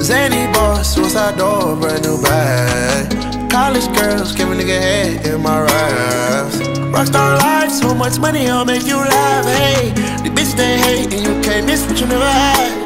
Zany boss, suicide door, brand new bag. College girls, give a nigga head in my raps. Rockstar life, so much money, I'll make you laugh. Hey, the bitch they hate, and you can't miss what you never had.